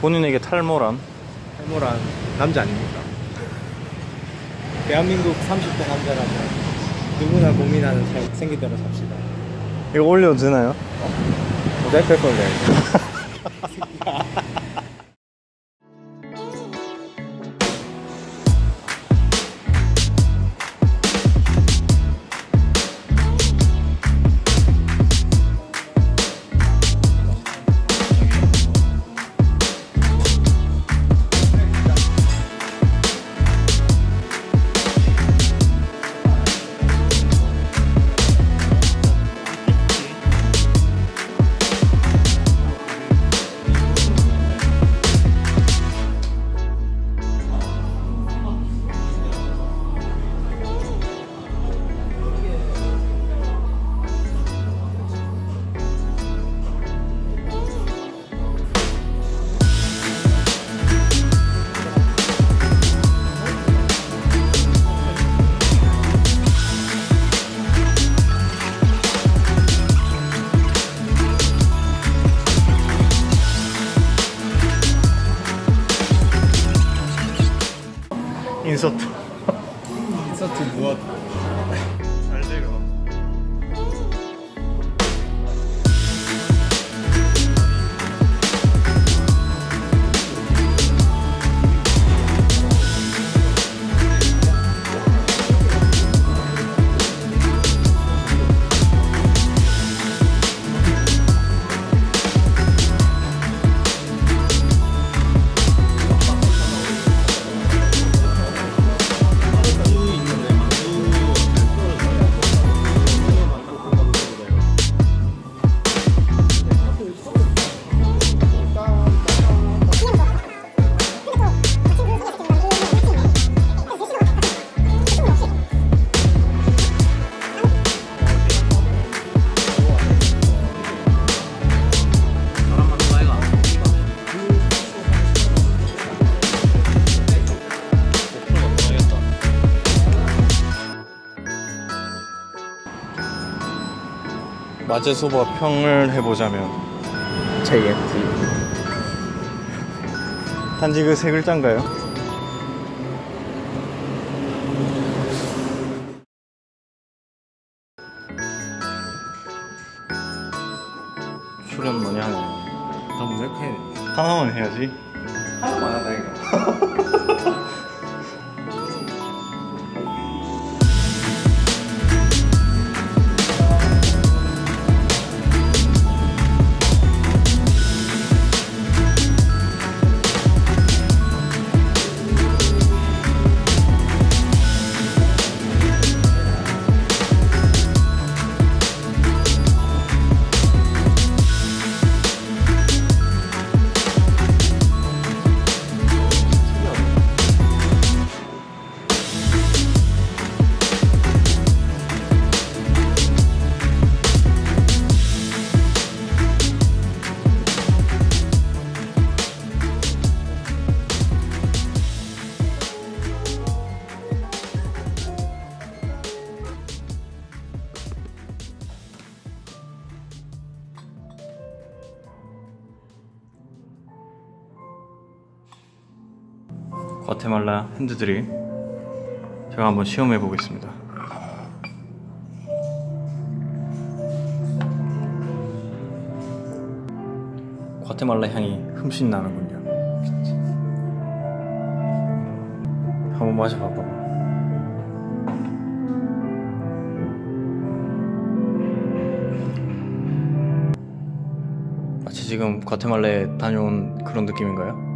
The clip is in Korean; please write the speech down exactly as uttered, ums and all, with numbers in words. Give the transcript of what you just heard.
본인에게 탈모란? 탈모란 남자 아닙니까? 대한민국 삼십 대 남자라면 누구나 고민하는 삶 생긴 대로 삽시다. 이거 올려도 되나요? 어? 모자이크 할 건데. 인서트. 인서트 무엇? 잘 돼요. 마제소바 평을 해보자면 제이엠티. 단지 그 세 글자인가요? 출연 많이 하네. 나 모자이크해. 하나만 해야지. 하나만 하다 이거. 과테말라 핸드드립 제가 한번 시험해 보겠습니다. 과테말라 향이 흠씬 나는군요. 한번 마셔봐봐. 마치 지금 과테말라에 다녀온 그런 느낌인가요?